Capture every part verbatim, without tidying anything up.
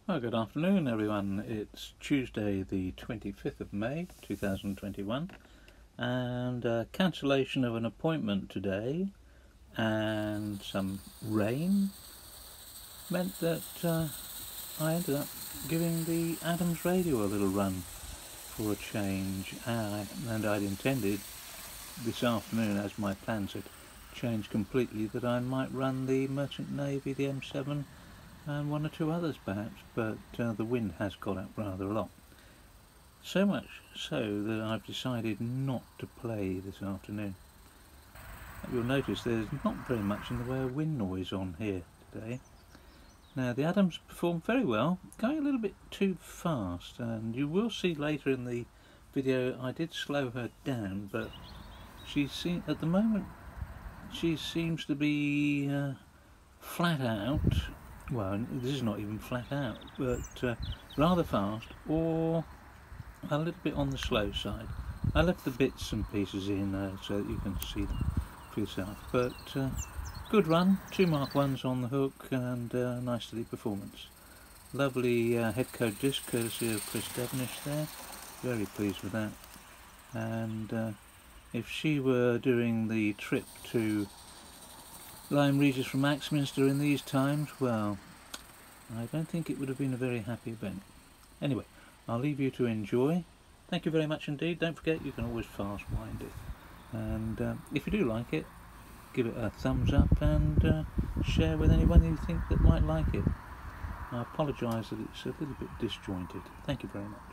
Well, good afternoon, everyone. It's Tuesday, the twenty-fifth of May, two thousand twenty-one, and uh, cancellation of an appointment today and some rain meant that uh, I ended up giving the Adams radio a little run for a change. Uh, and I'd intended this afternoon, as my plans had changed completely, that I might run the Merchant Navy, the M seven, and one or two others perhaps, but uh, the wind has got up rather a lot. So much so that I've decided not to play this afternoon. You'll notice there's not very much in the way of wind noise on here today. Now the Adams performed very well, going a little bit too fast, and you will see later in the video I did slow her down, but she seems, at the moment she seems to be uh, flat out. Well, this is not even flat out, but uh, rather fast, or a little bit on the slow side. I left the bits and pieces in uh, so that you can see them for yourself. But uh, good run, two Mark ones on the hook, and uh, nice steady performance. Lovely uh, head code disc courtesy of Chris Devenish there. Very pleased with that. And uh, if she were doing the trip to Lyme Regis from Axminster in these times, well, I don't think it would have been a very happy event. Anyway, I'll leave you to enjoy. Thank you very much indeed. Don't forget you can always fast wind it. And uh, if you do like it, give it a thumbs up and uh, share with anyone you think that might like it. I apologise that it's a little bit disjointed. Thank you very much.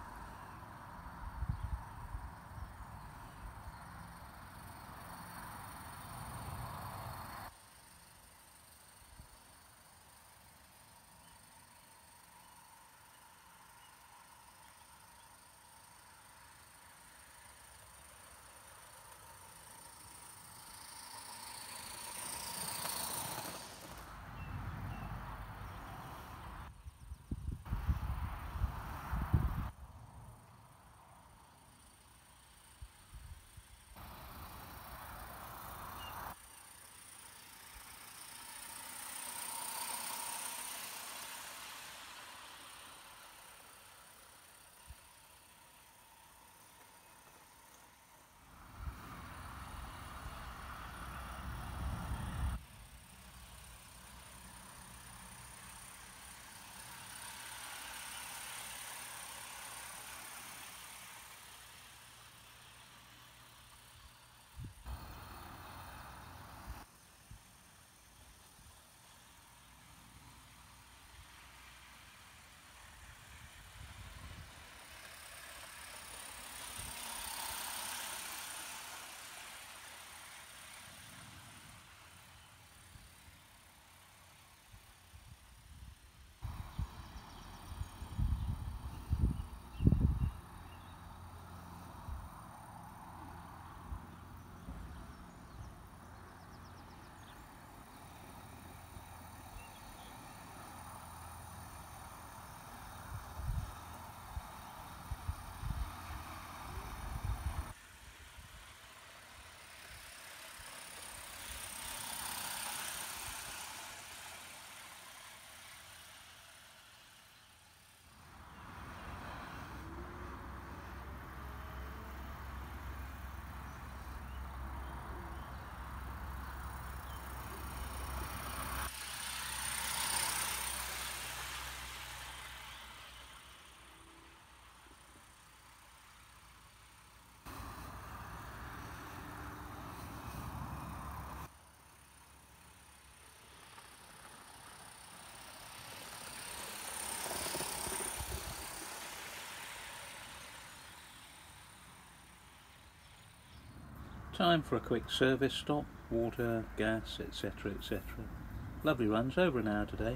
Time for a quick service stop, water, gas, etc, et cetera. Lovely runs, over an hour today.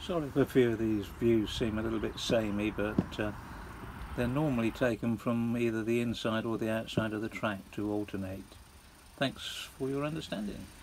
Sorry if a few of these views seem a little bit samey, but uh, they're normally taken from either the inside or the outside of the track to alternate. Thanks for your understanding.